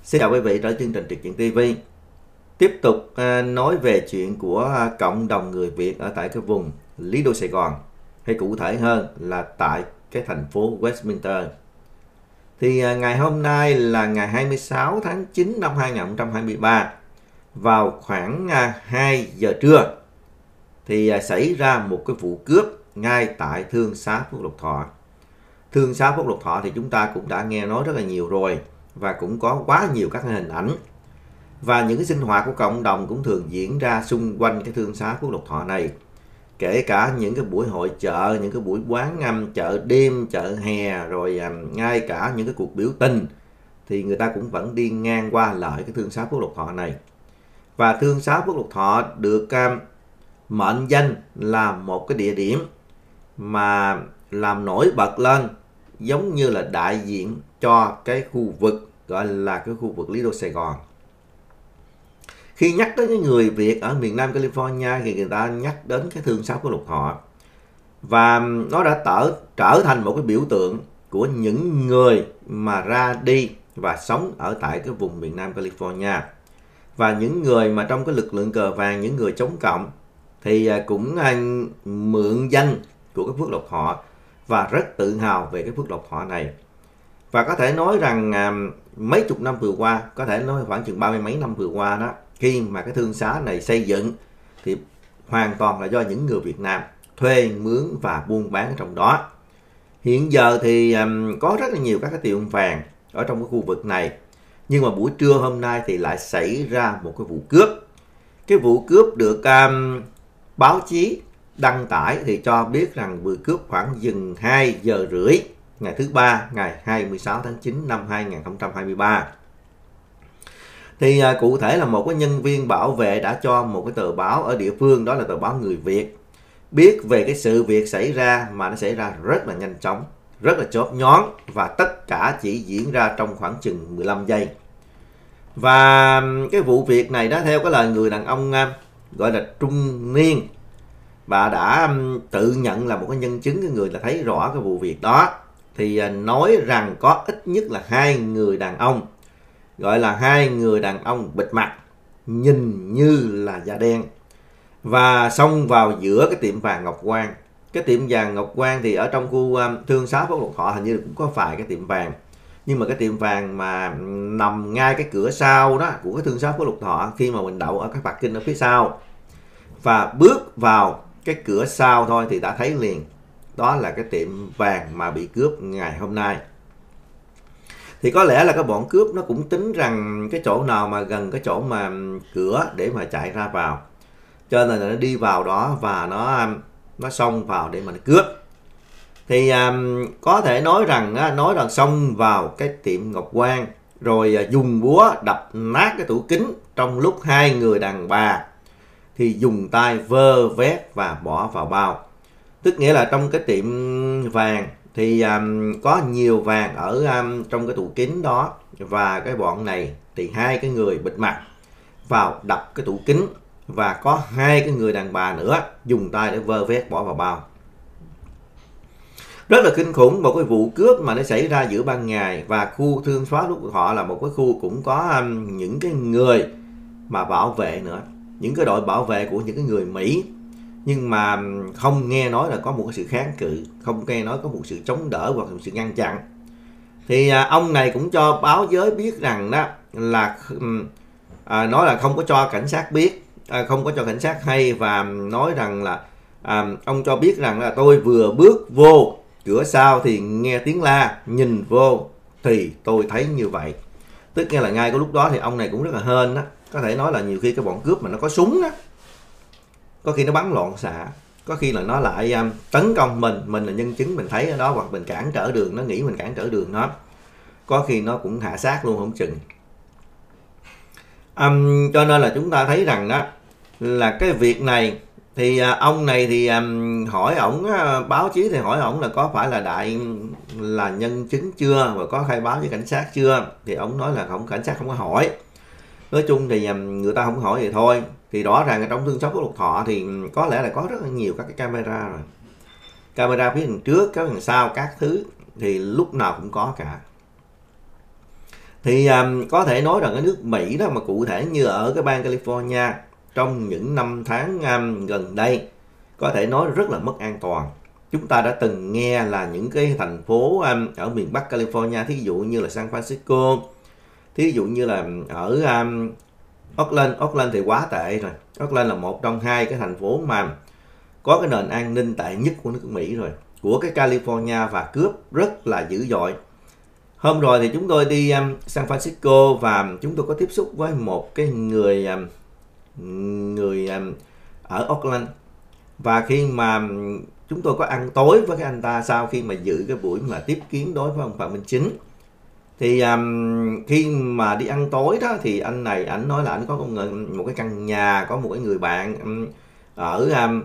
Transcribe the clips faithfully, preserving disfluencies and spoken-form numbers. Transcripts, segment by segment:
Xin chào quý vị trở chương trình Trực Chuyện ti vi. Tiếp tục à, nói về chuyện của à, cộng đồng người Việt ở tại cái vùng Lý Đô Sài Gòn, hay cụ thể hơn là tại cái thành phố Westminster. Thì à, ngày hôm nay là ngày hai mươi sáu tháng chín năm hai nghìn không trăm hai mươi ba, vào khoảng à, hai giờ trưa thì à, xảy ra một cái vụ cướp ngay tại Thương xá Phước Lộc Thọ. Thương xá Phước Lộc Thọ thì chúng ta cũng đã nghe nói rất là nhiều rồi, và cũng có quá nhiều các hình ảnh và những cái sinh hoạt của cộng đồng cũng thường diễn ra xung quanh cái Thương xá Phước Lộc Thọ này, kể cả những cái buổi hội chợ, những cái buổi quán um, chợ đêm, chợ hè, rồi um, ngay cả những cái cuộc biểu tình thì người ta cũng vẫn đi ngang qua lại cái Thương xá Phước Lộc Thọ này. Và Thương xá Phước Lộc Thọ được um, mệnh danh là một cái địa điểm mà làm nổi bật lên, giống như là đại diện cho cái khu vực gọi là cái khu vực Lý Đô Sài Gòn. Khi nhắc đến cái người Việt ở miền Nam California thì người ta nhắc đến cái Thương xá Phước Lộc Thọ, và nó đã trở, trở thành một cái biểu tượng của những người mà ra đi và sống ở tại cái vùng miền Nam California. Và những người mà trong cái lực lượng cờ vàng, những người chống cộng thì cũng mượn danh của cái Phước Lộc Thọ và rất tự hào về cái Phước Lộc Thọ này. Và có thể nói rằng à, mấy chục năm vừa qua, có thể nói khoảng chừng ba mươi mấy năm vừa qua đó, khi mà cái thương xá này xây dựng thì hoàn toàn là do những người Việt Nam thuê mướn và buôn bán trong đó. Hiện giờ thì à, có rất là nhiều các cái tiệm vàng ở trong cái khu vực này, nhưng mà buổi trưa hôm nay thì lại xảy ra một cái vụ cướp. Cái vụ cướp được à, báo chí đăng tải thì cho biết rằng vụ cướp khoảng chừng hai giờ rưỡi ngày thứ ba, ngày hai mươi sáu tháng chín năm hai nghìn không trăm hai mươi ba. Thì à, cụ thể là một cái nhân viên bảo vệ đã cho một cái tờ báo ở địa phương, đó là tờ báo Người Việt, biết về cái sự việc xảy ra, mà nó xảy ra rất là nhanh chóng, rất là chớp nhoáng, và tất cả chỉ diễn ra trong khoảng chừng mười lăm giây. Và cái vụ việc này đó, theo cái lời người đàn ông à, gọi là trung niên, bà đã tự nhận là một cái nhân chứng, cái người là thấy rõ cái vụ việc đó, thì nói rằng có ít nhất là hai người đàn ông, gọi là hai người đàn ông bịt mặt, nhìn như là da đen, và xông vào giữa cái tiệm vàng Ngọc Quang. Cái tiệm vàng Ngọc Quang thì ở trong khu Thương xá Phước Lộc Thọ hình như cũng có vài cái tiệm vàng, nhưng mà cái tiệm vàng mà nằm ngay cái cửa sau đó của cái Thương xá Phước Lộc Thọ, khi mà mình đậu ở cái parking ở phía sau và bước vào cái cửa sau thôi thì đã thấy liền đó là cái tiệm vàng mà bị cướp ngày hôm nay. Thì có lẽ là các bọn cướp nó cũng tính rằng cái chỗ nào mà gần cái chỗ mà cửa để mà chạy ra vào, cho nên là nó đi vào đó và nó nó xông vào để mà nó cướp. Thì um, có thể nói rằng nói rằng xông vào cái tiệm Ngọc Quang rồi uh, dùng búa đập nát cái tủ kính, trong lúc hai người đàn bà thì dùng tay vơ vét và bỏ vào bao. Tức nghĩa là trong cái tiệm vàng thì um, có nhiều vàng ở um, trong cái tủ kính đó, và cái bọn này thì hai cái người bịt mặt vào đập cái tủ kính, và có hai cái người đàn bà nữa dùng tay để vơ vét bỏ vào bao. Rất là kinh khủng, một cái vụ cướp mà nó xảy ra giữa ban ngày, và khu Thương xá Phước Lộc Thọ là một cái khu cũng có um, những cái người mà bảo vệ nữa, những cái đội bảo vệ của những cái người Mỹ, nhưng mà không nghe nói là có một cái sự kháng cự, không nghe nói có một sự chống đỡ hoặc một sự ngăn chặn. Thì à, ông này cũng cho báo giới biết rằng đó là à, nói là không có cho cảnh sát biết, à, không có cho cảnh sát hay, và nói rằng là à, ông cho biết rằng là tôi vừa bước vô cửa sau thì nghe tiếng la, nhìn vô thì tôi thấy như vậy. Tức nghĩa là ngay cái lúc đó thì ông này cũng rất là hên đó. Có thể nói là nhiều khi cái bọn cướp mà nó có súng đó, có khi nó bắn loạn xạ, có khi là nó lại um, tấn công mình, mình là nhân chứng mình thấy ở đó, hoặc mình cản trở đường, nó nghĩ mình cản trở đường nó, có khi nó cũng hạ sát luôn không chừng. Um, cho nên là chúng ta thấy rằng đó là cái việc này thì uh, ông này thì um, hỏi ổng, uh, báo chí thì hỏi ổng là có phải là đại là nhân chứng chưa, và có khai báo với cảnh sát chưa, thì ổng nói là không, cảnh sát không có hỏi. Nói chung thì um, người ta không hỏi thì thôi. Thì rõ ràng ở trong Thương xá Phước Lộc Thọ thì có lẽ là có rất là nhiều các cái camera rồi, camera phía đằng trước, các đằng sau, các thứ thì lúc nào cũng có cả. Thì um, có thể nói rằng cái nước Mỹ đó, mà cụ thể như ở cái bang California trong những năm tháng um, gần đây, có thể nói rất là mất an toàn. Chúng ta đã từng nghe là những cái thành phố um, ở miền Bắc California, thí dụ như là San Francisco, thí dụ như là ở um, Oakland. Oakland thì quá tệ rồi. Oakland là một trong hai cái thành phố mà có cái nền an ninh tệ nhất của nước Mỹ rồi, của cái California, và cướp rất là dữ dội. Hôm rồi thì chúng tôi đi um, San Francisco và chúng tôi có tiếp xúc với một cái người um, người um, ở Oakland. Và khi mà um, chúng tôi có ăn tối với cái anh ta sau khi mà dự cái buổi mà tiếp kiến đối với ông Phạm Minh Chính, thì um, khi mà đi ăn tối đó thì anh này ảnh nói là ảnh có một cái căn nhà, có một cái người bạn um, ở um,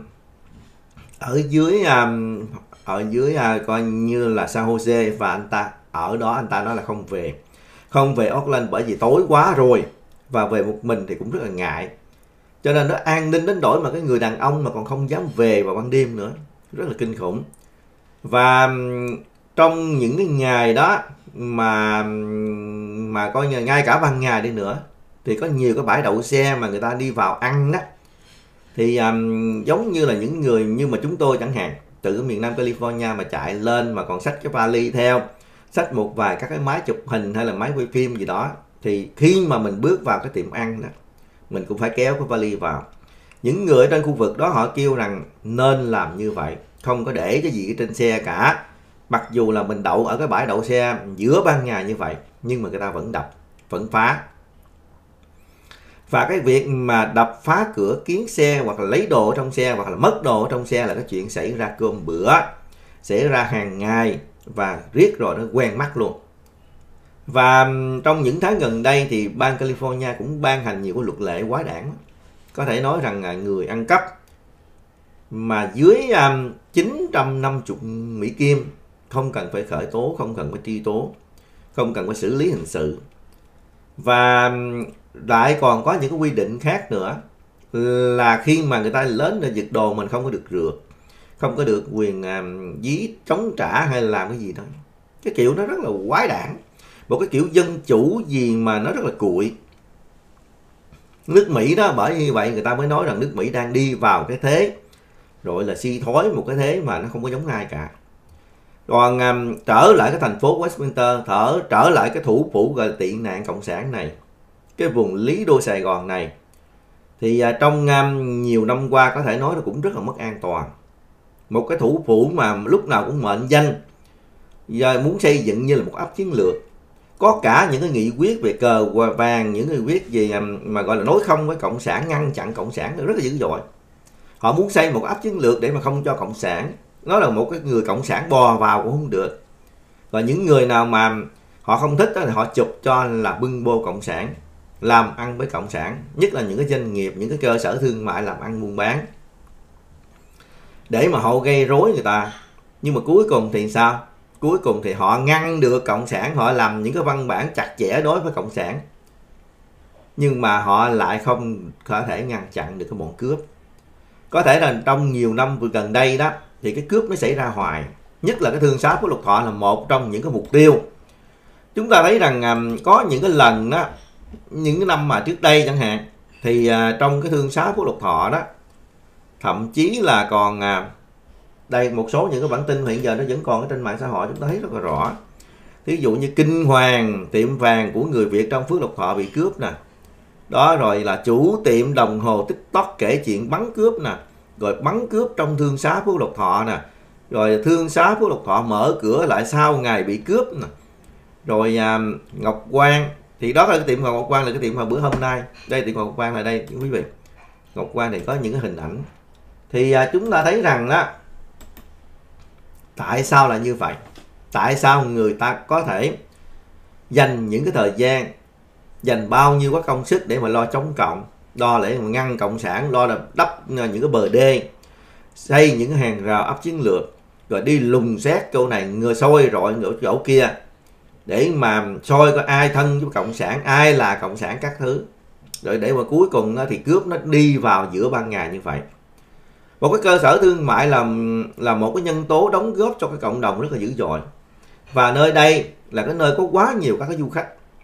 ở dưới um, ở dưới uh, coi như là San Jose, và anh ta ở đó. Anh ta nói là không về không về Oakland bởi vì tối quá rồi, và về một mình thì cũng rất là ngại, cho nên nó an ninh đến nỗi mà cái người đàn ông mà còn không dám về vào ban đêm nữa, rất là kinh khủng. Và trong những cái ngày đó mà mà coi như ngay cả ban ngày đi nữa thì có nhiều cái bãi đậu xe mà người ta đi vào ăn đó, thì um, giống như là những người như mà chúng tôi chẳng hạn, từ miền Nam California mà chạy lên mà còn xách cái vali theo, xách một vài các cái máy chụp hình hay là máy quay phim gì đó, thì khi mà mình bước vào cái tiệm ăn đó, mình cũng phải kéo cái vali vào. Những người ở trên khu vực đó họ kêu rằng nên làm như vậy, không có để cái gì trên xe cả. Mặc dù là mình đậu ở cái bãi đậu xe giữa ban ngày như vậy, nhưng mà người ta vẫn đập, vẫn phá. Và cái việc mà đập phá cửa kiến xe, hoặc là lấy đồ ở trong xe, hoặc là mất đồ ở trong xe là cái chuyện xảy ra cơm bữa, xảy ra hàng ngày, và riết rồi nó quen mắt luôn. Và trong những tháng gần đây thì bang California cũng ban hành nhiều cái luật lệ quái đản. Có thể nói rằng người ăn cắp mà dưới um, chín trăm năm mươi Mỹ Kim không cần phải khởi tố, không cần phải truy tố, không cần phải xử lý hình sự. Và lại còn có những cái quy định khác nữa, là khi mà người ta lớn ra giật đồ mình không có được rượt, không có được quyền um, dí chống trả hay là làm cái gì đó. Cái kiểu nó rất là quái đản, một cái kiểu dân chủ gì mà nó rất là cuội. Nước Mỹ đó, bởi như vậy người ta mới nói rằng nước Mỹ đang đi vào cái thế rồi là suy thoái, một cái thế mà nó không có giống ai cả. Còn um, trở lại cái thành phố Westminster, thở trở lại cái thủ phủ gọi là tị nạn cộng sản này, cái vùng Lý Đô Sài Gòn này, thì uh, trong um, nhiều năm qua có thể nói nó cũng rất là mất an toàn. Một cái thủ phủ mà lúc nào cũng mệnh danh giờ muốn xây dựng như là một ấp chiến lược, có cả những cái nghị quyết về cờ vàng, những nghị quyết gì mà gọi là nói không với cộng sản, ngăn chặn cộng sản, rất là dữ dội. Họ muốn xây một ấp chiến lược để mà không cho cộng sản, nói là một cái người cộng sản bò vào cũng không được. Và những người nào mà họ không thích đó, thì họ chụp cho là bưng bô cộng sản, làm ăn với cộng sản, nhất là những cái doanh nghiệp, những cái cơ sở thương mại làm ăn buôn bán, để mà họ gây rối người ta. Nhưng mà cuối cùng thì sao? Cuối cùng thì họ ngăn được cộng sản, họ làm những cái văn bản chặt chẽ đối với cộng sản, nhưng mà họ lại không có thể ngăn chặn được cái bọn cướp. Có thể là trong nhiều năm vừa gần đây đó thì cái cướp nó xảy ra hoài, nhất là cái thương xá Phú Lộc Thọ là một trong những cái mục tiêu. Chúng ta thấy rằng um, có những cái lần đó, những cái năm mà trước đây chẳng hạn, thì uh, trong cái thương xá Phú Lộc Thọ đó, thậm chí là còn uh, đây một số những cái bản tin hiện giờ nó vẫn còn ở trên mạng xã hội, chúng ta thấy rất là rõ. Ví dụ như kinh hoàng, tiệm vàng của người Việt trong Phước Lộc Thọ bị cướp nè. Đó, rồi là chủ tiệm đồng hồ TikTok kể chuyện bắn cướp nè, rồi bắn cướp trong thương xá Phước Lộc Thọ nè, rồi thương xá Phước Lộc Thọ mở cửa lại sau ngày bị cướp nè. Rồi à, Ngọc Quang, thì đó là cái tiệm Ngọc Quang, là cái tiệm mà bữa hôm nay đây, tiệm Ngọc Quang là đây quý vị. Ngọc Quang thì có những cái hình ảnh, thì à, chúng ta thấy rằng đó, tại sao là như vậy? Tại sao người ta có thể dành những cái thời gian, dành bao nhiêu cái công sức để mà lo chống cộng, lo để mà ngăn cộng sản, lo là đắp những cái bờ đê, xây những cái hàng rào ấp chiến lược, rồi đi lùng xét chỗ này, ngừa soi rọi ở chỗ kia, để mà soi có ai thân với cộng sản, ai là cộng sản các thứ, rồi để mà cuối cùng thì cướp nó đi vào giữa ban ngày như vậy. Một cái cơ sở thương mại là là một cái nhân tố đóng góp cho cái cộng đồng rất là dữ dội, và nơi đây là cái nơi có quá nhiều các cái du khách.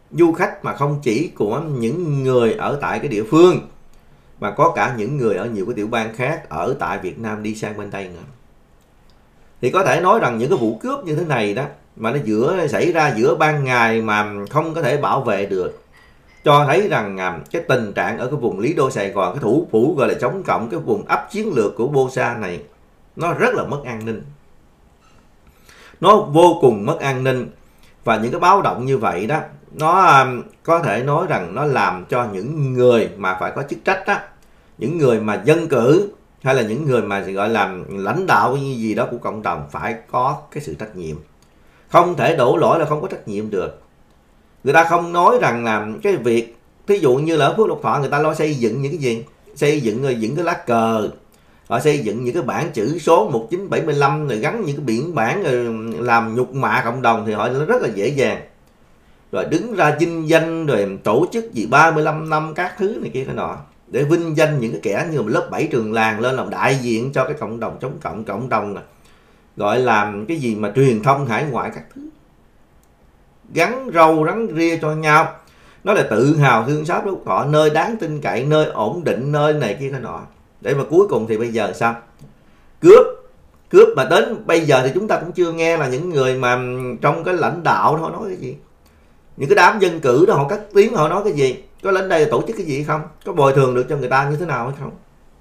du khách mà không chỉ của những người ở tại cái địa phương, mà có cả những người ở nhiều cái tiểu bang khác ở tại Việt Nam đi sang bên đây nữa. Thì có thể nói rằng những cái vụ cướp như thế này đó, mà nó giữa xảy ra giữa ban ngày mà không có thể bảo vệ được, cho thấy rằng cái tình trạng ở cái vùng Lý Đô Sài Gòn, cái thủ phủ gọi là chống cộng, cái vùng ấp chiến lược của Bô Sa này, nó rất là mất an ninh. Nó vô cùng mất an ninh. Và những cái báo động như vậy đó, nó có thể nói rằng nó làm cho những người mà phải có chức trách đó, những người mà dân cử hay là những người mà gọi là lãnh đạo như gì đó của cộng đồng phải có cái sự trách nhiệm. Không thể đổ lỗi là không có trách nhiệm được. Người ta không nói rằng là cái việc, thí dụ như là ở Phước Lộc Thọ người ta lo xây dựng những cái gì, xây dựng những cái lá cờ, họ xây dựng những cái bảng chữ số một chín bảy lăm, rồi gắn những cái biển bảng, rồi làm nhục mạ cộng đồng thì họ rất là dễ dàng. Rồi đứng ra vinh danh, rồi tổ chức gì ba mươi lăm năm các thứ này kia cái nọ, để vinh danh những cái kẻ như lớp bảy trường làng lên làm đại diện cho cái cộng đồng chống cộng, cộng đồng này, gọi là cái gì mà truyền thông hải ngoại các thứ, gắn râu rắn ria cho nhau. Nó là tự hào thương xót Phước Lộc Thọ, nơi đáng tin cậy, nơi ổn định, nơi này kia cái nọ. Để mà cuối cùng thì bây giờ sao? Cướp, cướp mà đến bây giờ thì chúng ta cũng chưa nghe là những người mà trong cái lãnh đạo đó họ nói cái gì. Những cái đám dân cử đó họ cất tiếng họ nói cái gì, có đến đây tổ chức cái gì không, có bồi thường được cho người ta như thế nào hay không.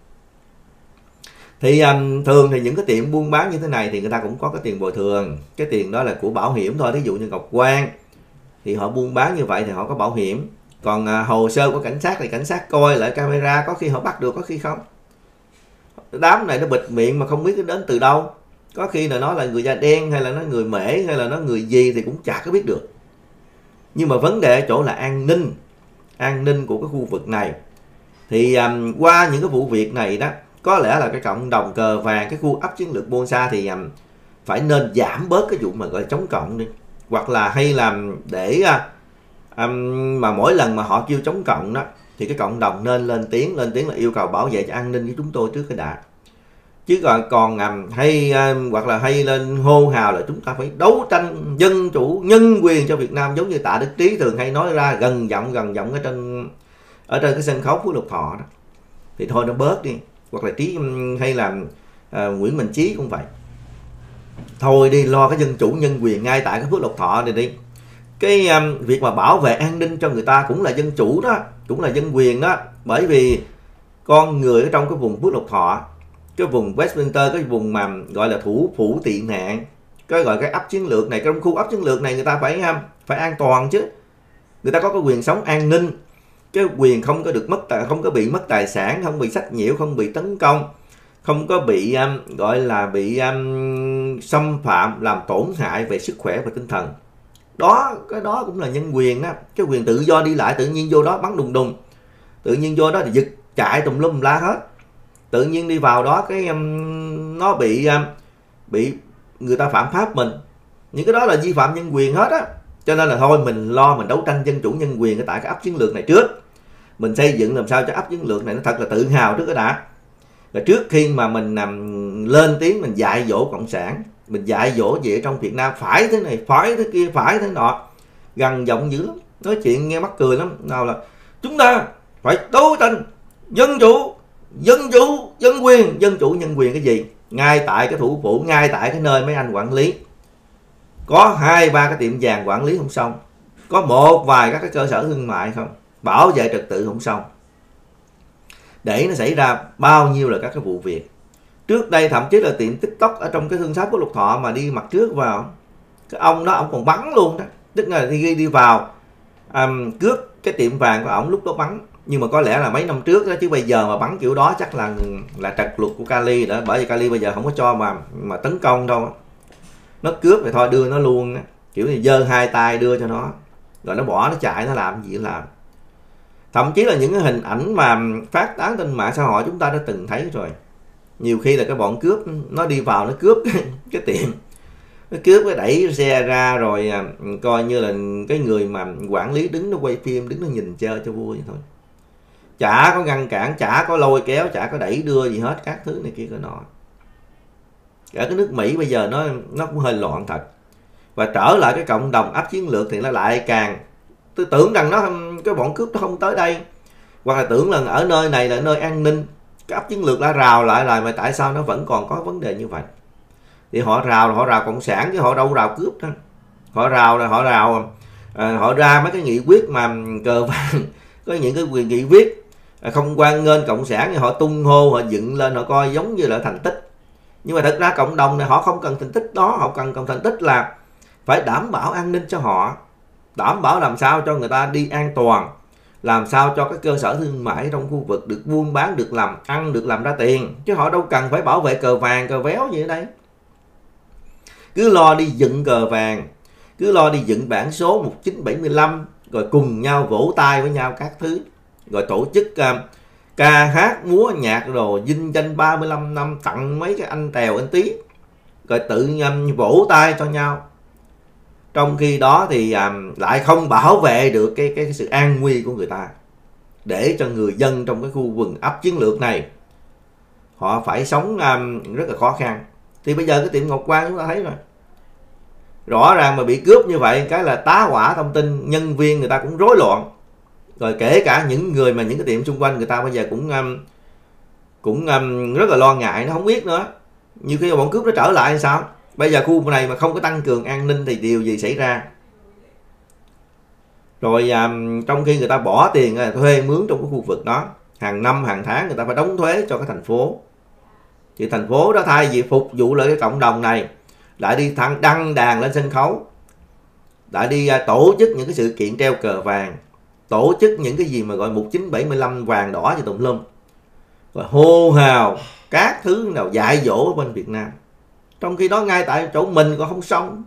Thì um, thường thì những cái tiệm buôn bán như thế này thì người ta cũng có cái tiền bồi thường. Cái tiền đó là của bảo hiểm thôi. Ví dụ như Ngọc Quang thì họ buôn bán như vậy thì họ có bảo hiểm. Còn uh, hồ sơ của cảnh sát thì cảnh sát coi lại camera, có khi họ bắt được, có khi không. Đám này nó bịt miệng mà không biết nó đến từ đâu. Có khi là nó là người da đen, hay là nó người Mễ, hay là nó người gì thì cũng chả có biết được. Nhưng mà vấn đề ở chỗ là an ninh, an ninh của cái khu vực này. Thì um, qua những cái vụ việc này đó, có lẽ là cái cộng đồng cờ vàng, cái khu ấp chiến lược Bô Sa thì um, phải nên giảm bớt cái vụ mà gọi là chống cộng đi. Hoặc là hay làm để uh, um, mà mỗi lần mà họ kêu chống cộng đó, thì cái cộng đồng nên lên tiếng, lên tiếng là yêu cầu bảo vệ cho an ninh của chúng tôi trước cái đã. Chứ còn còn um, hay um, hoặc là hay lên hô hào là chúng ta phải đấu tranh dân chủ, nhân quyền cho Việt Nam, giống như Tạ Đức Trí thường hay nói ra gần giọng gần giọng ở trên ở trên cái sân khấu Phước Lộc Thọ đó. Thì thôi nó bớt đi. Hoặc là Trí hay là uh, Nguyễn Minh Chí cũng vậy. Thôi đi lo cái dân chủ nhân quyền ngay tại cái Phước Lộc Thọ này đi. Cái um, việc mà bảo vệ an ninh cho người ta cũng là dân chủ đó, cũng là dân quyền đó. Bởi vì con người ở trong cái vùng Phước Lộc Thọ, cái vùng Westminster, cái vùng mà gọi là thủ phủ tị nạn, cái gọi cái ấp chiến lược này, trong khu ấp chiến lược này người ta phải phải an toàn chứ. Người ta có cái quyền sống an ninh, cái quyền không có được mất tài, không có bị mất tài sản, không bị sách nhiễu, không bị tấn công, không có bị um, gọi là bị um, xâm phạm, làm tổn hại về sức khỏe và tinh thần. Đó, cái đó cũng là nhân quyền đó. Cái quyền tự do đi lại, tự nhiên vô đó bắn đùng đùng, tự nhiên vô đó thì giật chạy tùm lum la hết. Tự nhiên đi vào đó cái um, nó bị um, bị người ta phạm pháp mình. Những cái đó là vi phạm nhân quyền hết á. Cho nên là thôi mình lo mình đấu tranh dân chủ nhân quyền ở tại cái ấp chiến lược này trước. Mình xây dựng làm sao cho ấp chiến lược này nó thật là tự hào trước cái đã. Rồi trước khi mà mình um, lên tiếng mình dạy dỗ cộng sản, mình dạy dỗ gì ở trong Việt Nam phải thế này, phải thế kia, phải thế nọ, gần giọng dữ lắm, nói chuyện nghe mắc cười lắm. Nào là chúng ta phải đấu tranh dân chủ, dân chủ, dân quyền, dân chủ nhân quyền cái gì? Ngay tại cái thủ phủ, ngay tại cái nơi mấy anh quản lý, có hai ba cái tiệm vàng quản lý không xong, có một vài các cái cơ sở thương mại không, bảo vệ trật tự không xong, để nó xảy ra bao nhiêu là các cái vụ việc. Trước đây thậm chí là tiệm TikTok ở trong cái thương xá Phước Lộc Thọ mà đi mặt trước vào, cái ông đó ông còn bắn luôn đó. Tức là khi đi vào um, cướp cái tiệm vàng của ổng lúc đó bắn. Nhưng mà có lẽ là mấy năm trước đó, chứ bây giờ mà bắn kiểu đó chắc là là trật luật của Cali đó. Bởi vì Cali bây giờ không có cho mà mà tấn công đâu. Nó cướp thì thôi đưa nó luôn đó. Kiểu như giơ hai tay đưa cho nó, rồi nó bỏ nó chạy, nó làm gì nó làm. Thậm chí là những cái hình ảnh mà phát tán trên mạng xã hội chúng ta đã từng thấy rồi. Nhiều khi là cái bọn cướp nó đi vào nó cướp cái, cái tiệm, nó cướp cái đẩy xe ra rồi coi như là cái người mà quản lý đứng nó quay phim, đứng nó nhìn chơi cho vui vậy thôi. Chả có ngăn cản, chả có lôi kéo, chả có đẩy đưa gì hết các thứ này kia cái nọ. Cả cái nước Mỹ bây giờ nó nó cũng hơi loạn thật. Và trở lại cái cộng đồng ấp chiến lược thì nó lại càng tôi tưởng rằng nó cái bọn cướp nó không tới đây, hoặc là tưởng là ở nơi này là nơi an ninh, cái ấp chiến lược đã rào lại rồi mà tại sao nó vẫn còn có vấn đề như vậy. Thì họ rào là họ rào cộng sản chứ họ đâu rào cướp đó. Họ rào là họ rào à, họ ra mấy cái nghị quyết mà cờ vàng, có những cái quyền nghị quyết không quan nghênh cộng sản thì họ tung hô, họ dựng lên, họ coi giống như là thành tích. Nhưng mà thật ra cộng đồng này họ không cần thành tích đó, họ cần cần thành tích là phải đảm bảo an ninh cho họ, đảm bảo làm sao cho người ta đi an toàn, làm sao cho các cơ sở thương mại trong khu vực được buôn bán, được làm ăn, được làm ra tiền, chứ họ đâu cần phải bảo vệ cờ vàng cờ véo gì ở đây. Cứ lo đi dựng cờ vàng, cứ lo đi dựng bản số một chín bảy lăm, rồi cùng nhau vỗ tay với nhau các thứ, rồi tổ chức uh, ca hát múa nhạc rồi vinh danh ba mươi lăm năm, tặng mấy cái anh Tèo anh Tí, rồi tự um, vỗ tay cho nhau. Trong khi đó thì um, lại không bảo vệ được cái, cái, cái sự an nguy của người ta, để cho người dân trong cái khu vườn ấp chiến lược này họ phải sống um, rất là khó khăn. Thì bây giờ cái tiệm Ngọc Quang chúng ta thấy rồi, rõ ràng mà bị cướp như vậy cái là tá hỏa thông tin, nhân viên người ta cũng rối loạn, rồi kể cả những người mà những cái tiệm xung quanh người ta bây giờ cũng um, cũng um, rất là lo ngại, nó không biết nữa. Như khi bọn cướp nó trở lại hay sao? Bây giờ khu này mà không có tăng cường an ninh thì điều gì xảy ra? Rồi um, trong khi người ta bỏ tiền thuê mướn trong cái khu vực đó, hàng năm hàng tháng người ta phải đóng thuế cho cái thành phố, thì thành phố đó thay vì phục vụ lại cái cộng đồng này, lại đi thẳng đăng đàn lên sân khấu, lại đi uh, tổ chức những cái sự kiện treo cờ vàng, tổ chức những cái gì mà gọi một chín bảy lăm vàng đỏ cho tùm lum, rồi hô hào các thứ nào dạy dỗ bên Việt Nam, trong khi đó ngay tại chỗ mình còn không xong.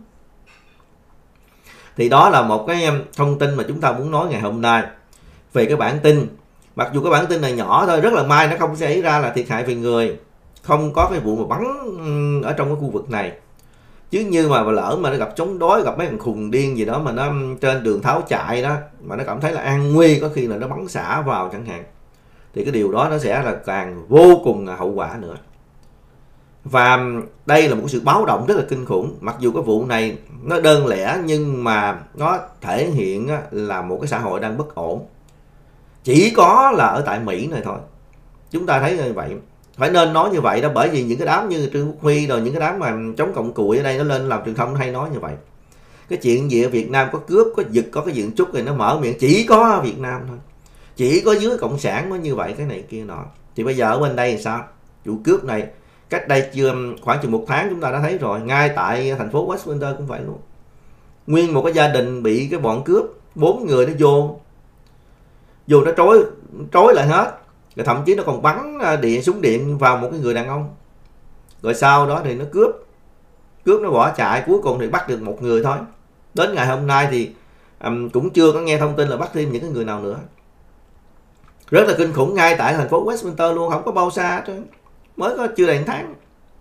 Thì đó là một cái thông tin mà chúng ta muốn nói ngày hôm nay về cái bản tin. Mặc dù cái bản tin này nhỏ thôi, rất là may nó không xảy ra là thiệt hại về người, không có cái vụ mà bắn ở trong cái khu vực này. Chứ như mà lỡ mà nó gặp chống đối, gặp mấy thằng khùng điên gì đó mà nó trên đường tháo chạy đó, mà nó cảm thấy là an nguy, có khi là nó bắn xả vào chẳng hạn, thì cái điều đó nó sẽ là càng vô cùng hậu quả nữa. Và đây là một sự báo động rất là kinh khủng. Mặc dù cái vụ này nó đơn lẻ nhưng mà nó thể hiện là một cái xã hội đang bất ổn. Chỉ có là ở tại Mỹ này thôi. Chúng ta thấy như vậy. Phải nên nói như vậy đó, bởi vì những cái đám như Trương Quốc Huy rồi những cái đám mà chống cộng cùi ở đây nó lên làm truyền thông hay nói như vậy. Cái chuyện gì ở Việt Nam có cướp, có giật, có cái diện trúc thì nó mở miệng chỉ có ở Việt Nam thôi. Chỉ có dưới cộng sản mới như vậy, cái này kia nọ. Thì bây giờ ở bên đây thì sao? Vụ cướp này cách đây chưa khoảng chừng một tháng chúng ta đã thấy rồi, ngay tại thành phố Westminster cũng vậy luôn. Nguyên một cái gia đình bị cái bọn cướp, bốn người nó vô vô nó trói trói lại hết, rồi thậm chí nó còn bắn điện súng điện vào một cái người đàn ông, rồi sau đó thì nó cướp cướp nó bỏ chạy, cuối cùng thì bắt được một người thôi. Đến ngày hôm nay thì um, cũng chưa có nghe thông tin là bắt thêm những cái người nào nữa. Rất là kinh khủng, ngay tại thành phố Westminster luôn, không có bao xa chứ, mới có chưa đầy một tháng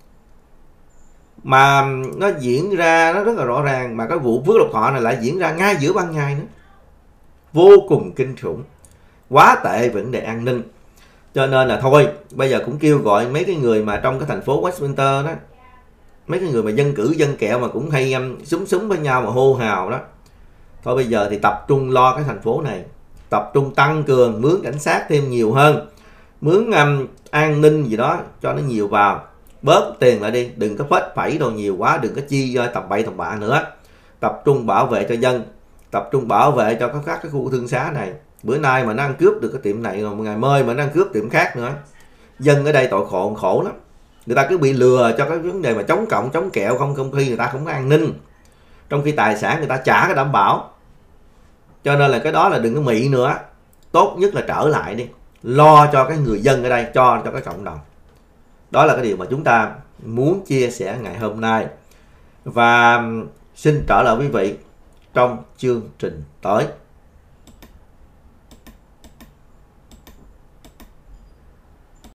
mà nó diễn ra, nó rất là rõ ràng. Mà cái vụ Phước Lộc Thọ này lại diễn ra ngay giữa ban ngày nữa, vô cùng kinh khủng, quá tệ vấn đề an ninh. Cho nên là thôi bây giờ cũng kêu gọi mấy cái người mà trong cái thành phố Westminster đó, mấy cái người mà dân cử dân kẹo mà cũng hay um, súng súng với nhau mà hô hào đó, thôi bây giờ thì tập trung lo cái thành phố này, tập trung tăng cường mướn cảnh sát thêm nhiều hơn, mướn um, an ninh gì đó cho nó nhiều vào, bớt tiền lại đi, đừng có phết phẩy đồ nhiều quá, đừng có chi tầm bậy tầm bạ nữa, tập trung bảo vệ cho dân, tập trung bảo vệ cho các cái khu thương xá này. Bữa nay mà nó ăn cướp được cái tiệm này, rồi một ngày mai mà nó ăn cướp tiệm khác nữa, dân ở đây tội khổ khổ lắm. Người ta cứ bị lừa cho cái vấn đề mà chống cộng chống kẹo, không công ty người ta không có an ninh, trong khi tài sản người ta trả cái đảm bảo. Cho nên là cái đó là đừng có mị nữa, tốt nhất là trở lại đi, lo cho cái người dân ở đây, cho cho cái cộng đồng. Đó là cái điều mà chúng ta muốn chia sẻ ngày hôm nay. Và xin trở lại quý vị trong chương trình tới.